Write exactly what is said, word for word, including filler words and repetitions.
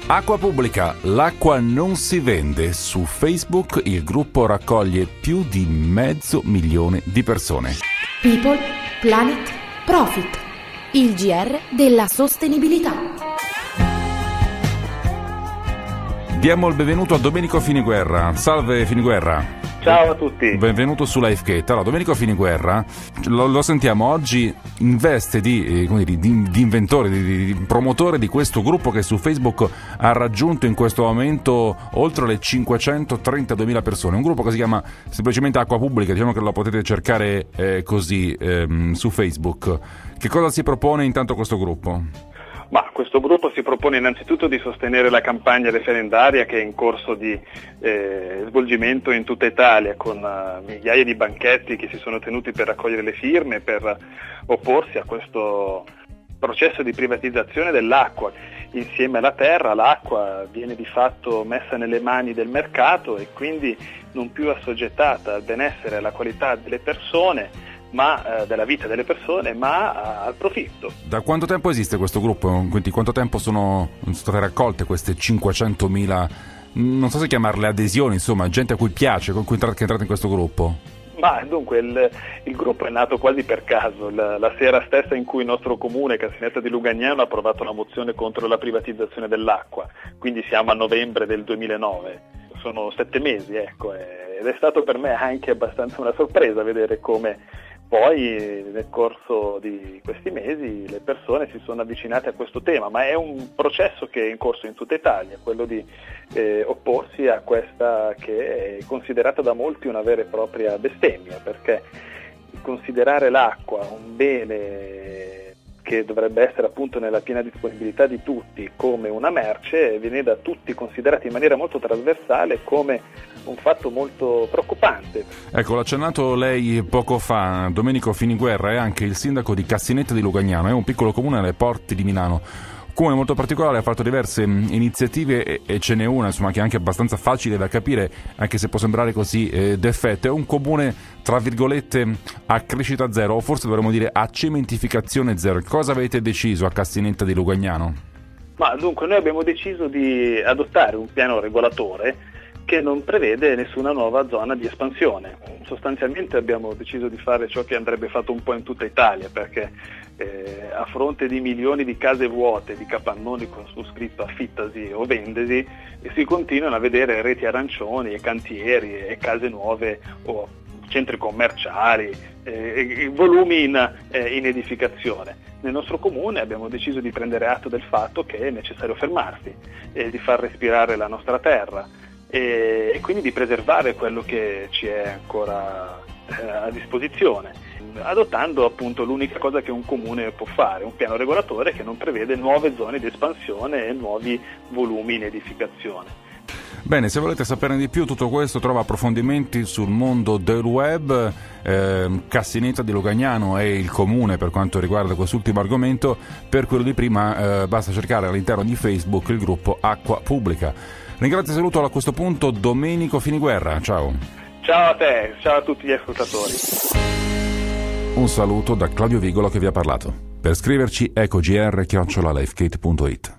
Acqua pubblica, l'acqua non si vende. Su Facebook il gruppo raccoglie più di mezzo milione di persone. People, Planet, Profit. Il G R della sostenibilità. Diamo il benvenuto a Domenico Finiguerra. Salve Finiguerra. Ciao a tutti. Benvenuto su Lifegate. Allora, Domenico Finiguerra, lo, lo sentiamo oggi in veste di, eh, come dire, di, di inventore, di, di promotore di questo gruppo che su Facebook ha raggiunto in questo momento oltre le cinquecentotrentaduemila persone. Un gruppo che si chiama semplicemente Acqua Pubblica, diciamo che lo potete cercare eh, così ehm, su Facebook. Che cosa si propone intanto questo gruppo? Ma questo gruppo si propone innanzitutto di sostenere la campagna referendaria che è in corso di eh, svolgimento in tutta Italia, con uh, migliaia di banchetti che si sono tenuti per raccogliere le firme, per opporsi a questo processo di privatizzazione dell'acqua. Insieme alla terra, l'acqua viene di fatto messa nelle mani del mercato e quindi non più assoggettata al benessere e alla qualità delle persone, ma eh, della vita delle persone, ma eh, al profitto. Da quanto tempo esiste questo gruppo? Quindi quanto tempo sono state raccolte queste cinquecentomila, non so se chiamarle adesioni, insomma, gente a cui piace, con cui che è entrata in questo gruppo? Ma dunque il, il gruppo è nato quasi per caso, la, la sera stessa in cui il nostro comune, Cassinetta di Lugagnano, ha approvato una mozione contro la privatizzazione dell'acqua, quindi siamo a novembre del duemilanove, sono sette mesi, ecco, ed è stato per me anche abbastanza una sorpresa vedere come poi nel corso di questi mesi le persone si sono avvicinate a questo tema, ma è un processo che è in corso in tutta Italia, quello di eh, opporsi a questa che è considerata da molti una vera e propria bestemmia, perché considerare l'acqua un bene che dovrebbe essere appunto nella piena disponibilità di tutti come una merce viene da tutti considerato in maniera molto trasversale come un fatto molto preoccupante. Ecco, l'ha accennato lei poco fa, Domenico Finiguerra è anche il sindaco di Cassinetta di Lugagnano, è un piccolo comune alle porte di Milano. Comune molto particolare, ha fatto diverse iniziative e, e ce n'è una insomma che è anche abbastanza facile da capire, anche se può sembrare così eh, d'effetto. È un comune tra virgolette a crescita zero, o forse dovremmo dire a cementificazione zero. Cosa avete deciso a Cassinetta di Lugagnano? Ma dunque noi abbiamo deciso di adottare un piano regolatore che non prevede nessuna nuova zona di espansione. Sostanzialmente abbiamo deciso di fare ciò che andrebbe fatto un po' in tutta Italia, perché eh, a fronte di milioni di case vuote, di capannoni con su scritto affittasi o vendesi, eh, si continuano a vedere reti arancioni e cantieri e case nuove o centri commerciali, eh, volumi in, eh, in edificazione. Nel nostro comune abbiamo deciso di prendere atto del fatto che è necessario fermarsi e di far respirare la nostra terra, e, e quindi di preservare quello che ci è ancora eh, a disposizione, adottando appunto l'unica cosa che un comune può fare, un piano regolatore che non prevede nuove zone di espansione e nuovi volumi in edificazione. Bene, se volete saperne di più, tutto questo trova approfondimenti sul mondo del web. eh, Cassinetta di Lugagnano è il comune per quanto riguarda quest'ultimo argomento. Per quello di prima eh, basta cercare all'interno di Facebook il gruppo Acqua Pubblica. Ringrazio e saluto a questo punto Domenico Finiguerra, ciao. Ciao a te, ciao a tutti gli ascoltatori. Un saluto da Claudio Vigolo che vi ha parlato. Per scriverci ecogr chiocciola lifegate punto it.